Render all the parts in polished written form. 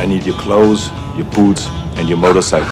I need your clothes, your boots, and your motorcycle.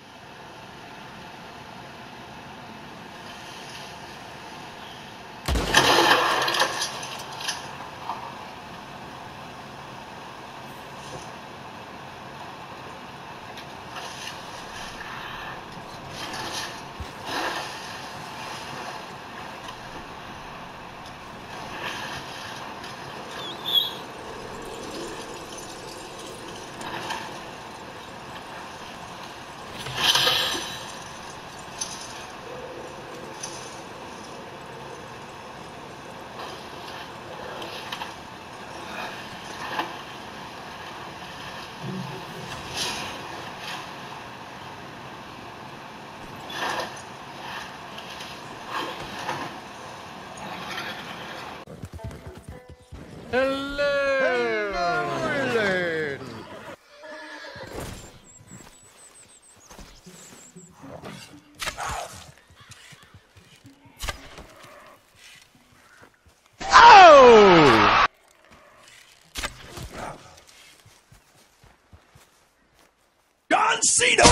John Cena!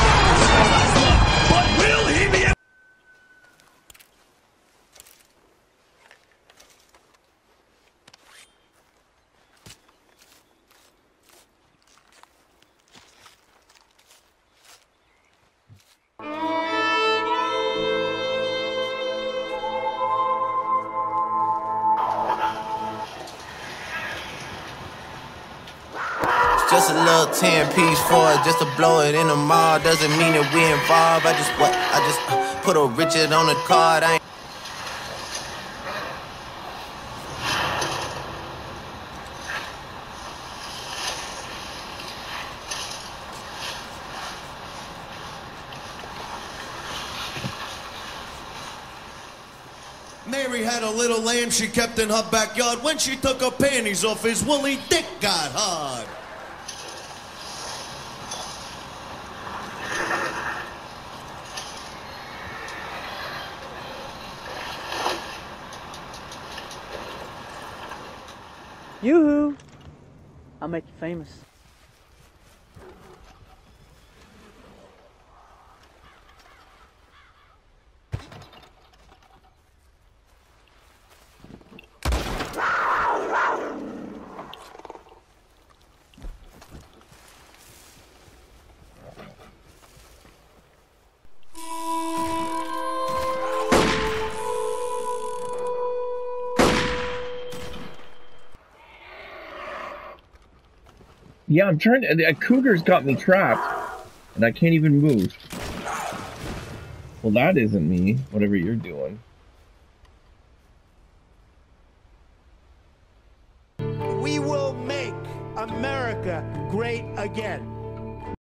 But will he be able? Just a little 10-piece for it, just to blow it in the mall. Doesn't mean that we involved. I just put a Richard on the card. I ain't Mary had a little lamb she kept in her backyard. When she took her panties off, his woolly dick got hard. Yoo-hoo! I'll make you famous. Yeah, I'm trying to. A cougar's got me trapped, and I can't even move. Well, that isn't me, whatever you're doing. We will make America great again.